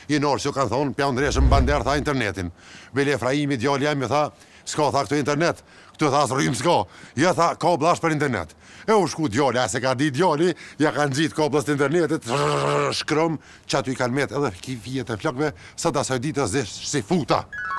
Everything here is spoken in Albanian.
i norë që kanë thonë, pja ndreshëm bander, tha internetin. Bele Efraimi, djali jam, tha, s'ka, tha, këtu internet. Këtu tha, s'rrim s'ka. Ja, tha, ka blash për internet. E u shku djali, a se ka di djali, ja kanë gjitë kablës të internetit, shkrum, që aty i kanë met edhe ki vijet e flokve, sot asaj ditës dhe si futa.